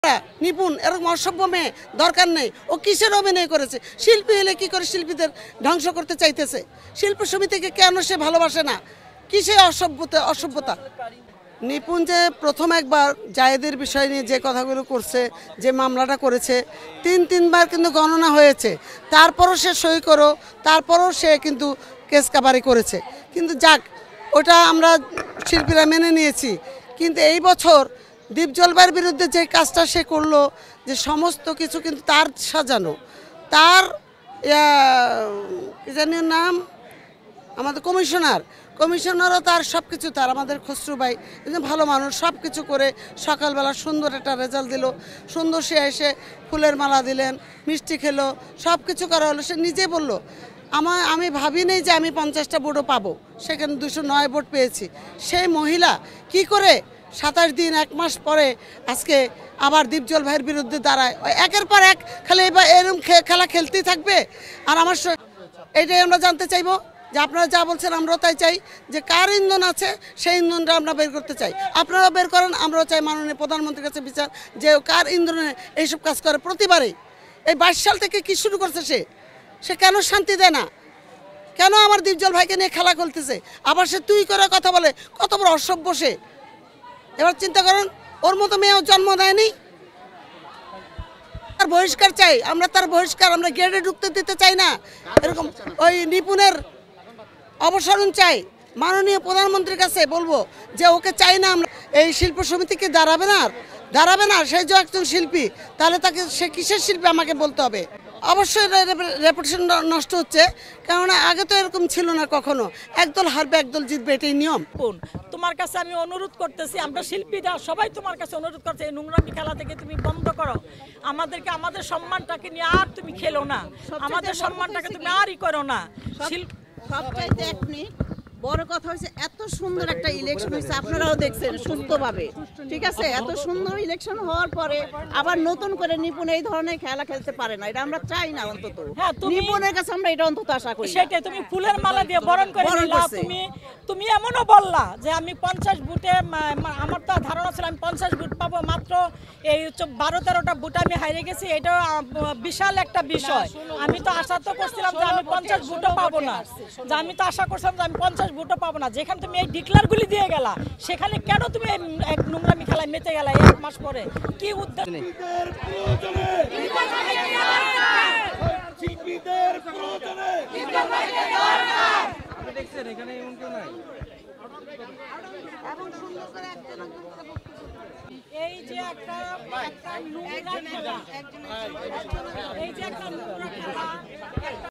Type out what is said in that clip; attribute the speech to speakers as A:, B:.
A: নিপুণ এরকম অসভ্য মেয়ে দরকার নেই। ও কিসের অভিনয় করেছে? শিল্পী হলে কি করে শিল্পীদের ধ্বংস করতে চাইতেছে? শিল্পী সমিতিকে কেন সে ভালোবাসে না? কিসে অসভ্যতা? নিপুণ যে প্রথম একবার জায়েদের বিষয় নিয়ে যে কথাগুলো করছে, যে মামলাটা করেছে, তিনবার কিন্তু গণনা হয়েছে, তারপরও সে সই করো, তারপরও সে কিন্তু কেস কাবারি করেছে। কিন্তু যাক, ওটা আমরা শিল্পীরা মেনে নিয়েছি। কিন্তু এই বছর দীপজল ভাইয়ের বিরুদ্ধে যে কাজটা সে করলো, যে সমস্ত কিছু কিন্তু তার সাজানো, তার কি জানি নাম, আমাদের কমিশনারও তার সব কিছু, তার আমাদের খসরু ভাই ভালো মানুষ, সব কিছু করে সকালবেলা সুন্দর একটা রেজাল্ট দিল। সুন্দর সে এসে ফুলের মালা দিলেন, মিষ্টি খেলো, সব কিছু করা হলো। সে নিজে বলল, আমি ভাবি নেই যে আমি 50টা ভোটও পাবো, সেখানে 209 ভোট পেয়েছি। সেই মহিলা কি করে 27 দিন 1 মাস পরে আজকে আবার দীপজল ভাইয়ের বিরুদ্ধে দাঁড়ায়? একের পর এক খালি এরকম খেলা খেলতেই থাকবে। আর আমার এইটাই আমরা জানতে চাইবো যে আপনারা যা বলছেন আমরাও তাই চাই, যে কার ইন্ধন আছে সেই ইন্ধনটা আমরা বের করতে চাই। আপনারাও বের করেন, আমরাও চাই মাননীয় প্রধানমন্ত্রীর কাছে বিচার, যে কার ইন্ধনে এইসব কাজ করে প্রতিবারেই। এই 22 সাল থেকে কি শুরু করছে সে কেন শান্তি দেয় না? কেন আমার দীপজল ভাইকে নিয়ে খেলা খেলতেছে? আবার সে তুই করে কথা বলে, কত বড় অসভ্য সে। এবার চিন্তা করেন, ওর মতো মেয়েও জন্ম দেয়নি। তার বহিষ্কার চাই আমরা, তার বহিষ্কার। আমরা গেটে ঢুকতে দিতে চাই না। এরকম ওই নিপুণের অবসরণ চাই। মাননীয় প্রধানমন্ত্রীর কাছে বলবো যে ওকে চাই না আমরা। এই শিল্প সমিতিকে দাঁড়াবে না সেই যে একজন শিল্পী, তাহলে তাকে সে কিসের শিল্পী আমাকে বলতে হবে। অবশ্যই রেপুটেশন নষ্ট হচ্ছে, কেননা আগে তো এরকম ছিল না কখনো। একদল হারবে একদল জিতবে, এটাই নিয়ম।
B: তোমার কাছে আমি অনুরোধ করতেছি, আমরা শিল্পীরা সবাই তোমার কাছে অনুরোধ করছি, এই নোংরামি খেলা থেকে তুমি বন্ধ করো। আমাদের সম্মানটাকে নিয়ে আর তুমি খেলো না, আমাদের সম্মানটাকে তুমি আরই করো না।
C: সবচাইতে বড় কথা হয়েছে, এত সুন্দর একটা ইলেকশন হয়েছে, আপনারাও দেখছেন সুস্থভাবে, ঠিক আছে? এত সুন্দর ইলেকশন হওয়ার পরে আবার নতুন করে নিপুণ এই ধরনের খেলা খেলতে পারে না, এটা আমরা চাই না। অন্তত নিপুণের কাছে আমরা এটা অন্তত আশা করি।
B: সেটাই, তুমি ফুলের মালা দিয়ে বরণ করে নিলা। তুমি এমনও বললা যে আমি 50 ভোটে, আমার তো ধারণা ছিল আমি 50 ভোট পাবো, মাত্র এই 12-13টা ভোট আমি হারিয়ে গেছি। এটা বিশাল একটা বিষয়। আমি তো আশা তো করছিলাম যে আমি 50 ভোটও পাবো না, যে আমি তো আশা করছিলাম যে আমি 50 ভোটও পাবো না। যেখানে তুমি এই ডিক্লারগুলি দিয়ে গেলা, সেখানে কেন তুমি এক নোংরামি খেলায় মেতে গেলা 1 মাস পরে? কি উদ্দেশ্য? এই যে একটা নোংরা খেলা, এই যে একটা